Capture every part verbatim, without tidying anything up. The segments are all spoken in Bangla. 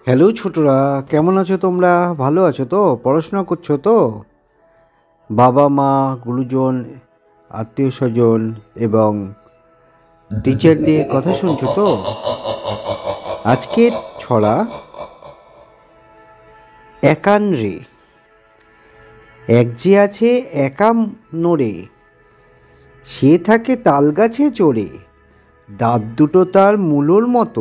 হ্যালো ছোটরা, কেমন আছো তোমরা? ভালো আছো তো? পড়াশোনা করছো তো? বাবা মা, গুরুজন, আত্মীয় স্বজন এবং টিচারদের কথা শুনছো তো? আজকের ছড়া একান রে। এক যে আছে একা নড়ে, সে থাকে তাল গাছে চড়ে, দাঁত দুটো তার মূলোর মতো,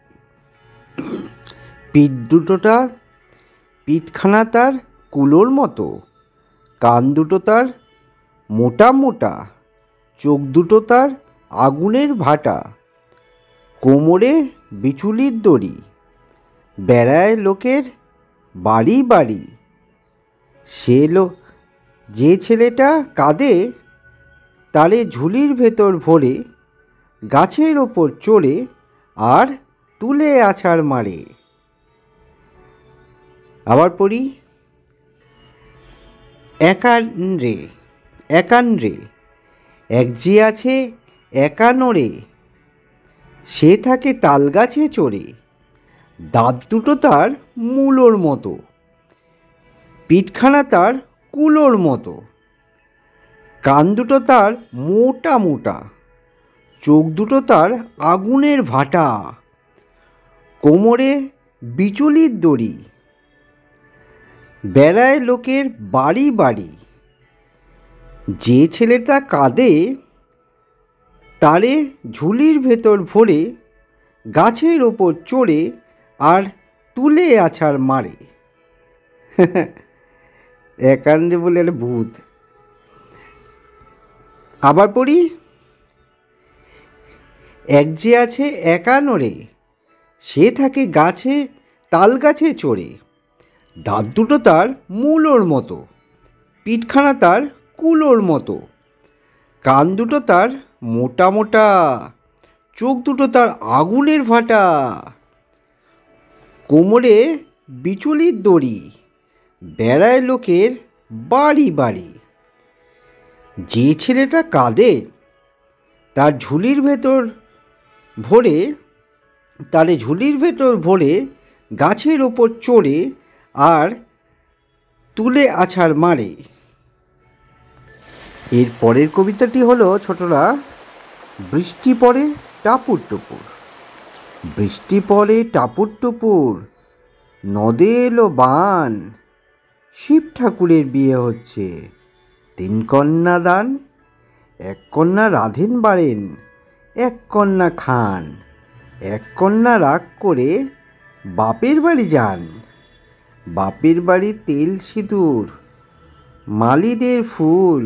পিঠ দুটো তার পিঠখানা তার কুলোর মতো, কান দুটো তার মোটা মোটা, চোখ দুটো তার আগুনের ভাটা, কোমরে বিচুলির দড়ি, বেড়ায় লোকের বাড়ি বাড়ি। সে লো যে ছেলেটা কাঁদে, তারে ঝুলির ভেতর ভরে, গাছের ওপর চড়ে আর তুলে আছাড় মারে। আবার পড়ি। একান রে, একান রে, এক যে আছে একা নড়ে, সে থাকে তাল গাছে চড়ে, দাঁত দুটো তার মূলোর মতো, পিঠখানা তার কুলোর মতো, কান দুটো তার মোটা মোটা, চোখ দুটো তার আগুনের ভাটা, কোমরে বিচুলির দড়ি, বেড়ায় লোকের বাড়ি বাড়ি। যে ছেলেটা কাঁদে, তারে ঝুলির ভেতর ভরে, গাছের ওপর চড়ে আর তুলে আছাড় মারে। একান্ডে বলে একটা ভূত। আবার পড়ি। এক যে আছে একা নড়ে, সে থাকে গাছে তাল গাছে চড়ে, দাঁত দুটো তার মূলোর মতো, পিঠখানা তার কুলোর মতো, কান দুটো তার মোটা মোটা, চোখ দুটো তার আগুনের ভাটা, কোমরে বিচুলির দড়ি, বেড়ায় লোকের বাড়ি বাড়ি। যে ছেলেটা কাঁদে, তার ঝুলির ভেতর ভরে তারে ঝুলির ভেতর ভরে গাছের ওপর চড়ে আর তুলে আছাড় মারে। এর পরের কবিতাটি হলো ছোটরা, বৃষ্টি পড়ে টাপুর টুপুর। বৃষ্টি পড়ে টাপুর টুপুর, নদে এলো বান, শিব ঠাকুরের বিয়ে হচ্ছে, তিন কন্যা দান। এক কন্যা রাঁধেন বাড়েন, এক কন্যা খান, এক কন্যা রাগ করে বাপের বাড়ি যান। বাপের বাড়ি তেল সিঁদুর, মালিদের ফুল,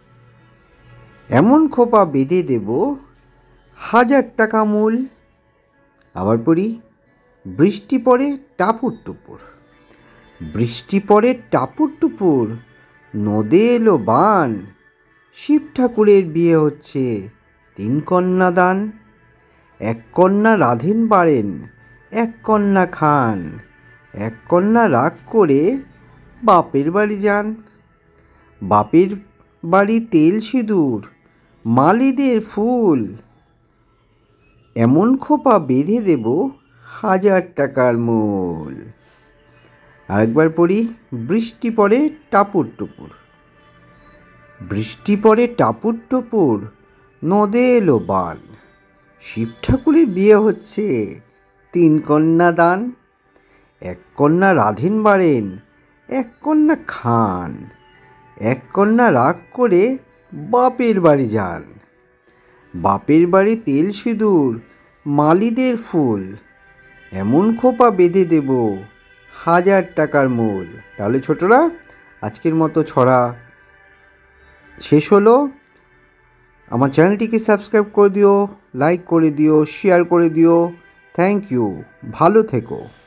এমন খোপা বেঁধে দেব হাজার টাকা মূল। আবার পড়ি। বৃষ্টি পড়ে টাপুর টুপুর। বৃষ্টি পড়ে টাপুর টুপুর, নদে এলো বান, শিব ঠাকুরের বিয়ে হচ্ছে, তিন কন্যা দান। এক কন্যা রাঁধেন বাড়েন, এক কন্যা খান, এক কন্যা রাগ করে বাপের বাড়ি যান। বাপের বাড়ি তেল সিঁদুর, মালিদের ফুল, এমন খোপা বেঁধে দেব হাজার টাকার মূল। আরেকবার পড়ি। বৃষ্টি পড়ে টাপুর টুপুর। বৃষ্টি পড়ে টাপুর টুপুর, নদে এলো বান, শিব ঠাকুরের বিয়ে হচ্ছে, তিন কন্যা দান। এক কন্যা রাঁধেন বাড়েন, এক কন্যা খান, এক কন্যা রাগ করে বাপের বাড়ি যান। বাপের বাড়ি তেল সিঁদুর, মালিদের ফুল, এমন খোপা বেঁধে দেব হাজার টাকার মূল। তাহলে ছোটরা, আজকের মতো ছড়া শেষ হলো। আমার চ্যানেলটিকে সাবস্ক্রাইব করে দিও, লাইক করে দিও, শেয়ার করে দিও। Thank you. ভালো থেকো।